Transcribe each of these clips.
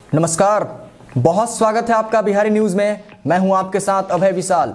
नमस्कार, बहुत स्वागत है आपका बिहारी न्यूज में। मैं हूं आपके साथ अभय विशाल।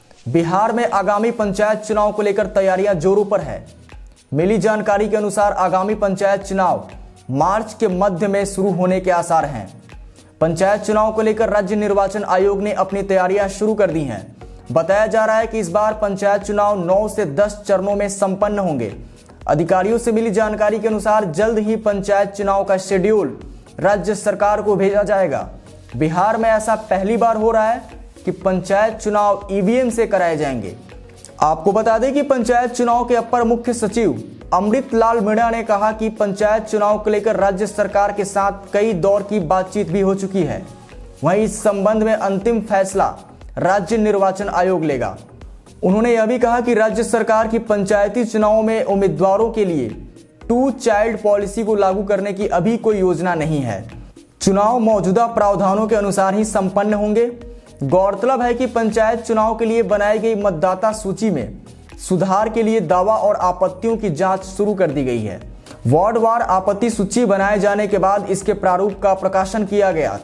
बिहार में आगामी पंचायत चुनाव को लेकर तैयारियां जोरों पर है। मिली जानकारी के अनुसार आगामी पंचायत चुनाव मार्च के मध्य में शुरू होने के आसार हैं। पंचायत चुनाव को लेकर राज्य निर्वाचन आयोग ने अपनी तैयारियां शुरू कर दी हैं। बताया जा रहा है कि इस बार पंचायत चुनाव 9 से 10 चरणों में संपन्न होंगे। अधिकारियों से मिली जानकारी के अनुसार जल्द ही पंचायत चुनाव का शेड्यूल राज्य सरकार को भेजा जाएगा। बिहार में ऐसा पहली बार हो रहा है कि पंचायत चुनाव ईवीएम से कराए जाएंगे। आपको बता दें कि पंचायत चुनाव के अपर मुख्य सचिव अमृत लाल मीणा ने कहा कि पंचायत चुनाव को लेकर राज्य सरकार के साथ कई दौर की बातचीत भी हो चुकी है। वहीं इस संबंध में अंतिम फैसला राज्य निर्वाचन आयोग लेगा। उन्होंने यह भी कहा कि राज्य सरकार की पंचायती चुनावों में उम्मीदवारों के लिए 2 चाइल्ड पॉलिसी को लागू करने की अभी कोई योजना नहीं है। चुनाव मौजूदा प्रावधानों के अनुसार ही संपन्न होंगे। गौरतलब है कि पंचायत चुनाव के लिए बनाई गई मतदाता सूची में सुधार के लिए दावा और आपत्तियों की जांच शुरू कर दी गई है। वार्डवार आपत्ति सूची बनाए जाने के बाद इसके प्रारूप का प्रकाशन किया गया।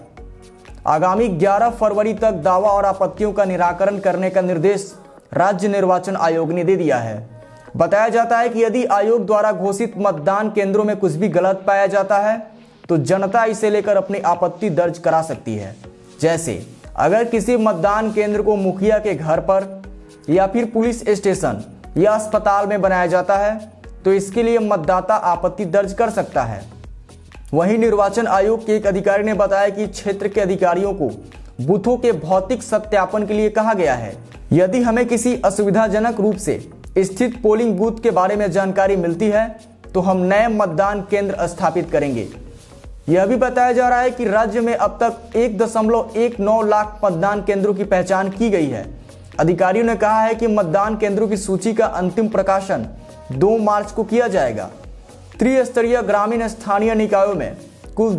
आगामी 11 फरवरी तक दावा और आपत्तियों का निराकरण करने का निर्देश राज्य निर्वाचन आयोग ने दे दिया है। बताया जाता है कि यदि आयोग द्वारा घोषित मतदान केंद्रों में कुछ भी गलत पाया जाता है तो जनता इसे लेकर अपनी आपत्ति दर्ज करा सकती है। जैसे अगर किसी मतदान केंद्र को मुखिया के घर पर या फिर पुलिस स्टेशन या अस्पताल में बनाया जाता है तो इसके लिए मतदाता आपत्ति दर्ज कर सकता है। वहीं निर्वाचन आयोग के एक अधिकारी ने बताया कि क्षेत्र के अधिकारियों को बूथों के भौतिक सत्यापन के लिए कहा गया है। यदि हमें किसी असुविधाजनक रूप से स्थित पोलिंग बूथ के बारे में जानकारी मिलती है तो हम नए मतदान केंद्र स्थापित करेंगे। यह भी बताया जा रहा है कि राज्य में अब तक 1.19 लाख मतदान केंद्रों की पहचान की गई है। अधिकारियों ने कहा है कि मतदान केंद्रों की सूची का अंतिम प्रकाशन 2 मार्च को किया जाएगा। त्रिस्तरीय ग्रामीण स्थानीय निकायों में कुल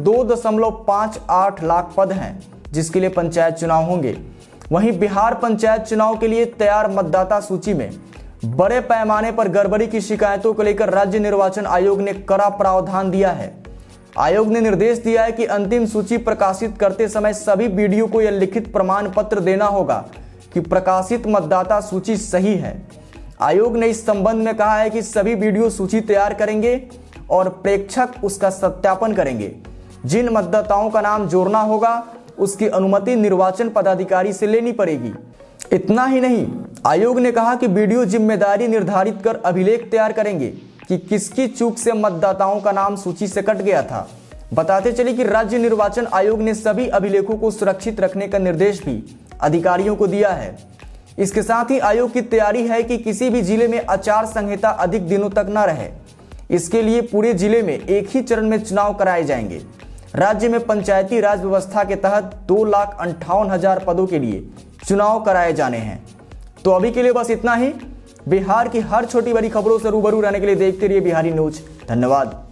2.58 लाख पद हैं जिसके लिए पंचायत चुनाव होंगे। वहीं बिहार पंचायत चुनाव के लिए तैयार मतदाता सूची में बड़े पैमाने पर गड़बड़ी की शिकायतों को लेकर राज्य निर्वाचन आयोग ने कड़ा प्रावधान दिया है। आयोग ने निर्देश दिया है कि अंतिम सूची प्रकाशित करते समय सभी बीडीओ को यह लिखित प्रमाण पत्र देना होगा कि प्रकाशित मतदाता सूची सही है। आयोग ने इस संबंध में कहा है कि सभी बीडीओ सूची तैयार करेंगे और प्रेक्षक उसका सत्यापन करेंगे। जिन मतदाताओं का नाम जोड़ना होगा उसकी अनुमति निर्वाचन पदाधिकारी से लेनी पड़ेगी। इतना ही नहीं, आयोग ने कहा कि बीडीओ जिम्मेदारी निर्धारित कर अभिलेख तैयार करेंगे कि किसकी चूक से मतदाताओं का नाम सूची से कट गया था। बताते चले कि राज्य निर्वाचन आयोग ने सभी अभिलेखों को सुरक्षित रखने का निर्देश भी अधिकारियों को दिया है। इसके साथ ही आयोग की तैयारी है कि किसी भी जिले में आचार संहिता अधिक दिनों तक न रहे। इसके लिए पूरे जिले में एक ही चरण में चुनाव कराए जाएंगे। राज्य में पंचायती राज व्यवस्था के तहत 2,58,000 पदों के लिए चुनाव कराए जाने हैं। तो अभी के लिए बस इतना ही। बिहार की हर छोटी बड़ी खबरों से रूबरू रहने के लिए देखते रहिए बिहारी न्यूज। धन्यवाद।